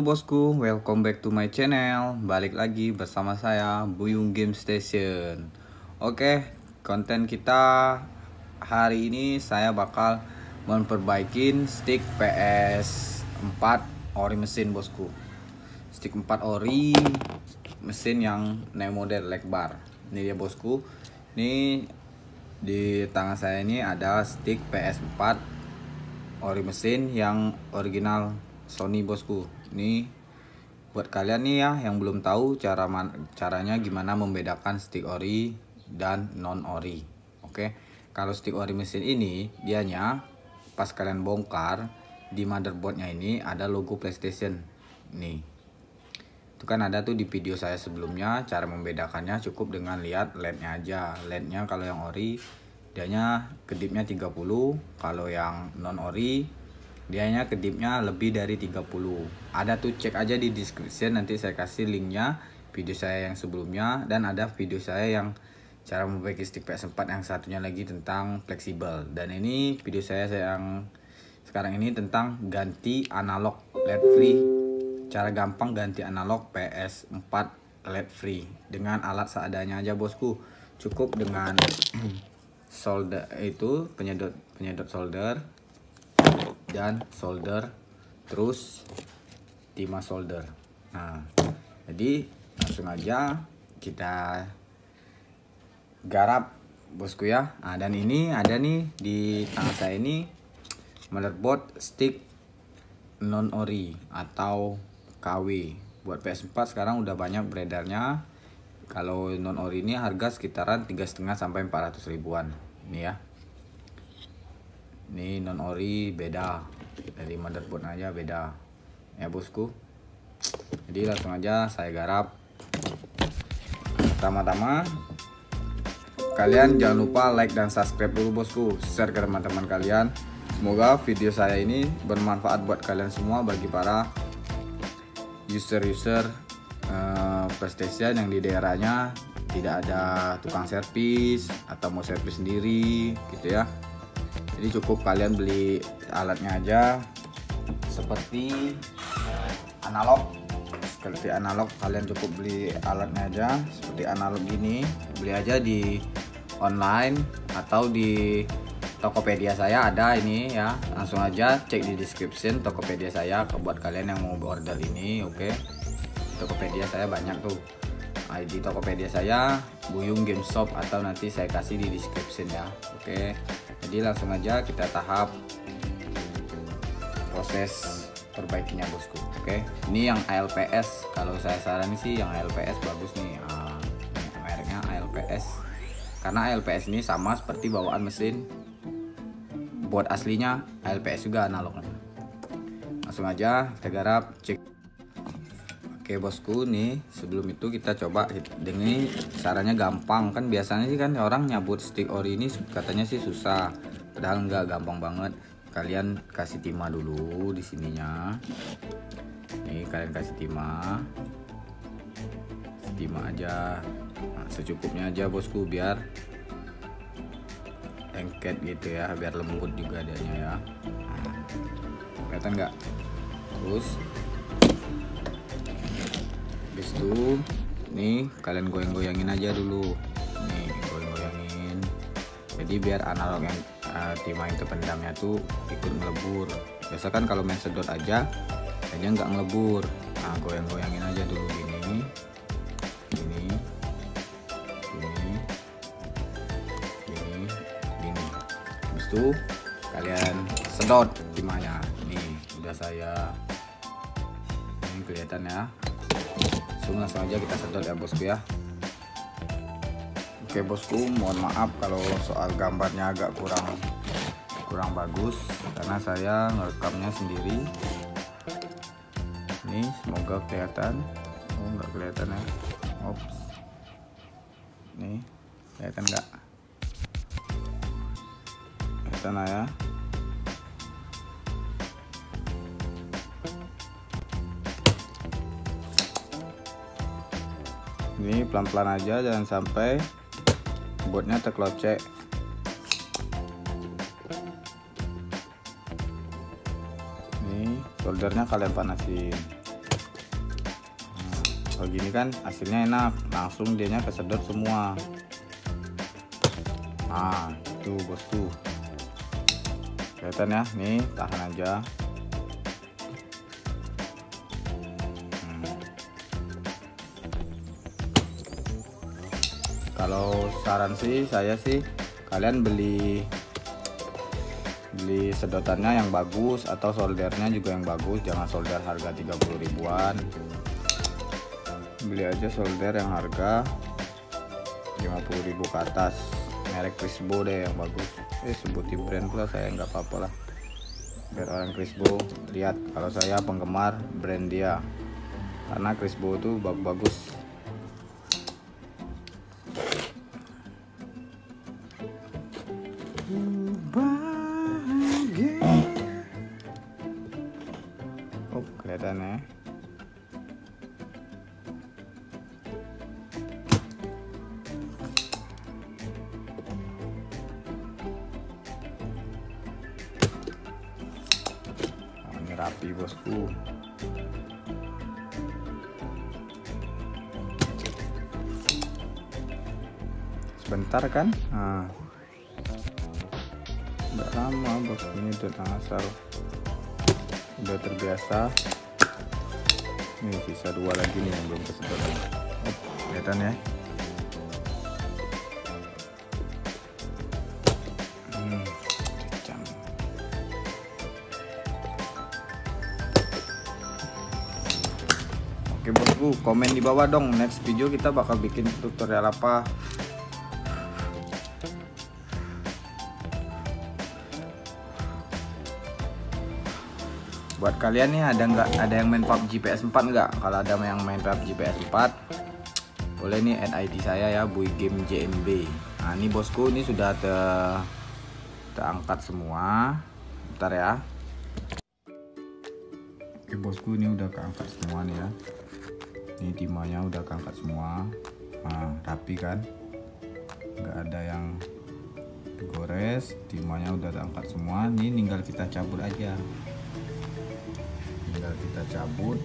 Halo bosku, welcome back to my channel. Balik lagi bersama saya Buyung Game Station. Oke, konten kita hari ini saya bakal memperbaikin stick PS4 ori mesin bosku. Stick 4 ori mesin yang neo model leg bar. Ini dia bosku. Ini di tangan saya ini ada stick PS4 ori mesin yang original Sony bosku. Ini buat kalian nih ya yang belum tahu caranya gimana membedakan stick ori dan non ori. Oke, kalau stick ori mesin ini dianya pas kalian bongkar di motherboardnya ini ada logo PlayStation. Nih, itu kan ada tuh di video saya sebelumnya. Cara membedakannya cukup dengan lihat LED-nya aja. LED-nya kalau yang ori dianya kedipnya 30, kalau yang non ori dianya kedipnya lebih dari 30. Ada tuh, cek aja di description, nanti saya kasih linknya video saya yang sebelumnya, dan ada video saya yang cara memperbaiki stick PS4 yang satunya lagi tentang fleksibel. Dan ini video saya yang sekarang ini tentang ganti analog LED free, cara gampang ganti analog PS4 LED free dengan alat seadanya aja bosku. Cukup dengan solder, itu penyedot solder dan solder, terus timah solder. Nah, jadi langsung aja kita garap bosku ya. Nah, dan ini ada nih di tangan saya ini motherboard stick non ori atau KW. Buat PS4 sekarang udah banyak beredarnya. Kalau non ori ini harga sekitaran 3,5 sampai 400 ribuan. Ini ya. Ini non ori beda, dari motherboard aja beda ya bosku. Jadi langsung aja saya garap. Pertama-tama kalian jangan lupa like dan subscribe dulu bosku, share ke teman-teman kalian. Semoga video saya ini bermanfaat buat kalian semua, bagi para user PlayStation yang di daerahnya tidak ada tukang servis atau mau servis sendiri gitu ya. Jadi cukup kalian beli alatnya aja seperti analog. Kalian cukup beli alatnya aja seperti analog gini. Beli aja di online atau di Tokopedia saya ada ini ya. Langsung aja cek di description Tokopedia saya buat kalian yang mau order ini. Oke. Tokopedia saya banyak tuh. ID Tokopedia saya Buyung Game Shop, atau nanti saya kasih di description ya. Oke. Jadi langsung aja kita tahap proses perbaikinya bosku. Oke. Ini yang ALPS. Kalau saya saranin sih yang ALPS bagus nih. Mereknya ALPS. Karena ALPS ini sama seperti bawaan mesin board aslinya ALPS juga analognya. Langsung aja kita garap, cek. Oke bosku, nih sebelum itu kita coba dengan caranya gampang. Kan biasanya sih kan orang nyabut stick ori ini katanya sih susah, padahal enggak, gampang banget. Kalian kasih timah dulu di sininya. Nih kalian kasih timah aja, nah, secukupnya aja bosku, biar lengket gitu ya, biar lembut juga adanya ya. Nah, kelihatan nggak? Terus habis itu nih kalian goyang-goyangin aja dulu. Nih goyang-goyangin, jadi biar analog yang timah itu pendamnya tuh ikut ngelebur. Biasa kan kalau main sedot aja nggak ngelebur. Nah goyang-goyangin aja dulu gini. Habis itu kalian sedot timahnya. Nih udah saya, ini kelihatan ya. Langsung aja kita sedot ya bosku ya. Oke bosku, mohon maaf kalau soal gambarnya agak kurang bagus karena saya ngerekamnya sendiri. Ini semoga kelihatan. Oh nggak kelihatan ya. Ops. Nih kelihatan nggak? Kelihatan lah ya. Ini pelan-pelan aja, jangan sampai boardnya terkelocek. Ini soldernya kalian panasin. Kalau gini kan hasilnya enak, langsung dianya kesedot semua. Nah itu bosku, kelihatan ya, nih tahan aja. Kalau saran sih saya sih, kalian beli sedotannya yang bagus atau soldernya juga yang bagus, jangan solder harga 30 ribuan. Beli aja solder yang harga 50.000 ke atas, merek Crisbo deh yang bagus. Sebutin brand pula saya, nggak apa-apa lah, biar orang Crisbo lihat kalau saya penggemar brand dia, karena Crisbo itu bagus. Oh kelihatan ya. Ini rapi bosku. Sebentar kan, nah nggak lama bos, ini udah asal, udah terbiasa. Ini sisa 2 lagi nih yang belum kesedot. Oh kelihatan ya. Oke bosku, komen di bawah dong, next video kita bakal bikin tutorial apa. Buat kalian nih, ada yang main PUBG PS4 nggak? Kalau ada yang main PUBG PS4, boleh nih add ID saya ya, Buy Game JMB. Nah ini bosku, ini sudah terangkat semua. Bentar ya. Oke bosku, ini udah keangkat semua nih ya. Ini timahnya udah keangkat semua. Nah rapi kan, nggak ada yang gores, timahnya udah terangkat semua. Ini tinggal kita cabut aja, tinggal kita cabut.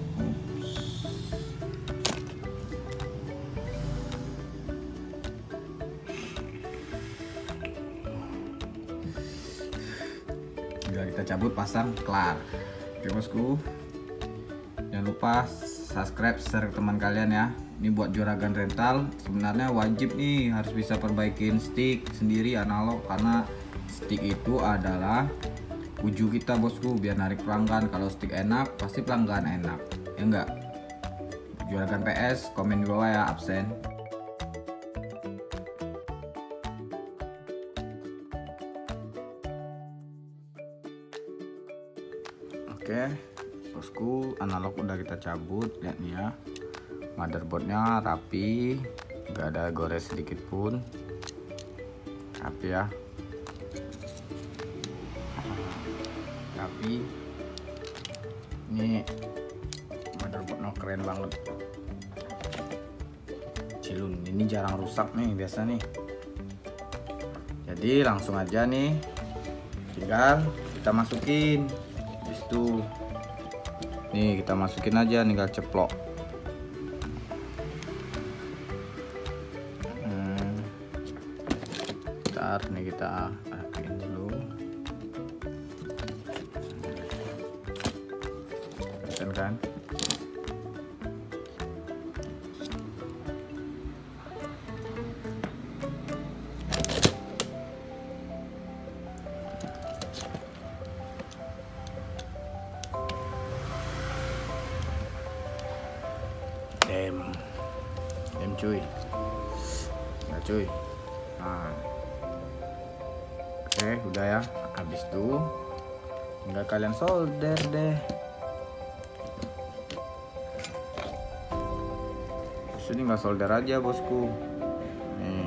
Tinggal kita cabut, pasang, kelar. Oke bosku, jangan lupa subscribe, share ke teman kalian ya. Ini buat juragan rental, sebenarnya wajib nih harus bisa perbaikin stick sendiri analog, karena stick itu adalah uju kita bosku, biar narik pelanggan. Kalau stick enak pasti pelanggan enak, ya enggak? Juragan PS, komen di bawah ya, absen. Oke bosku, analog udah kita cabut, lihat nih ya, motherboardnya rapi, nggak ada gores sedikit pun, rapi ya. Tapi ini motherboardnya keren banget, Cilun ini jarang rusak nih biasa nih. Jadi langsung aja nih, tinggal kita masukin itu nih, kita masukin aja, tinggal ceplok. Bentar nih, kita rapiin dulu. Kan dem cuy, nah cuy. Nah oke udah ya, habis itu tinggal kalian solder deh. Ini nggak solder aja bosku nih.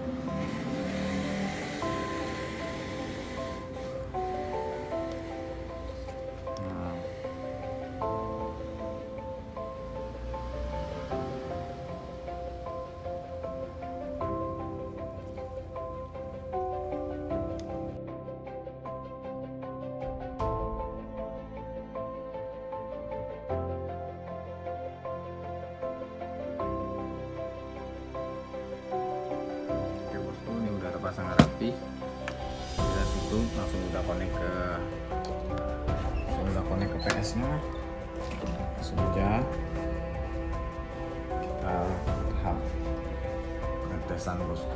Nah. connect ke PS nya, langsung aja kita tahap pengetesan bosku.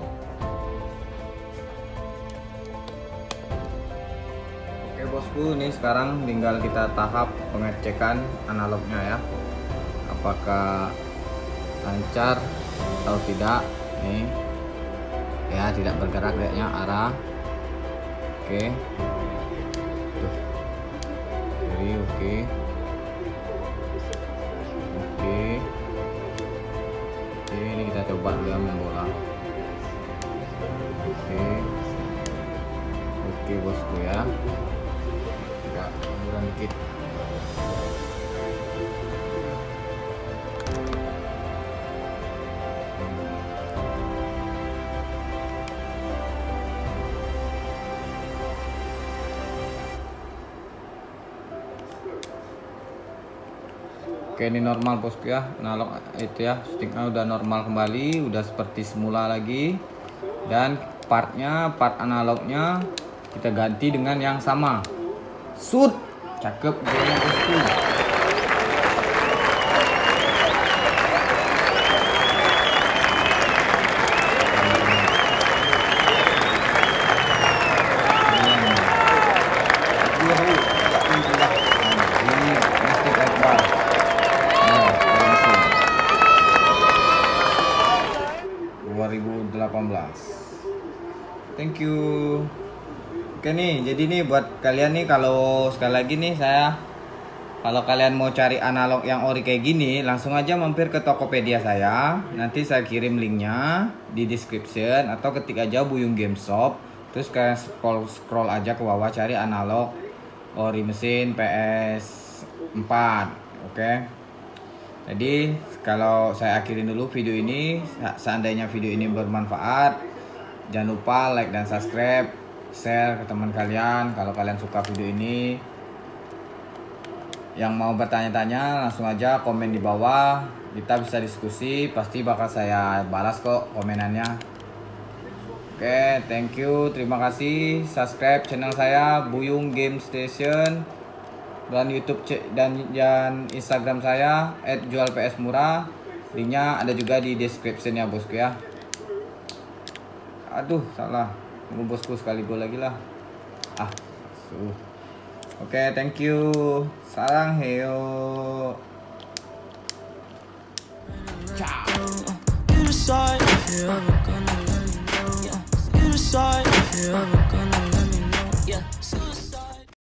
Oke bosku, ini sekarang tinggal kita tahap pengecekan analognya ya, apakah lancar atau tidak. Nih ya, tidak bergerak kayaknya arah. Oke tuh, jadi oke. Ini kita coba dulu ya main bola. Oke bosku ya, agak munduran dikit. Oke, ini normal bosku ya, analog itu ya, sticknya udah normal kembali, udah seperti semula lagi. Dan part analognya kita ganti dengan yang sama. Shoot, cakep dia bosku. Thank you. Oke nih, jadi nih buat kalian nih, kalau sekali lagi nih kalau kalian mau cari analog yang ori kayak gini, langsung aja mampir ke Tokopedia saya. Nanti saya kirim linknya di description, atau ketik aja Buyung Game Shop. Terus kalian scroll aja ke bawah, cari analog ori mesin PS4. Oke. Jadi kalau saya akhirin dulu video ini. Seandainya video ini bermanfaat, jangan lupa like dan subscribe, share ke teman kalian kalau kalian suka video ini. Yang mau bertanya-tanya langsung aja komen di bawah, kita bisa diskusi, pasti bakal saya balas kok komenannya. Oke, thank you, terima kasih. Subscribe channel saya Buyung Game Station, dan YouTube dan Instagram saya @jualpsmurah. Linknya ada juga di description ya bosku ya. Aduh, salah. Tunggu bosku, sekali gol lagi lah. Oke, thank you. Sarang heyo. Ciao.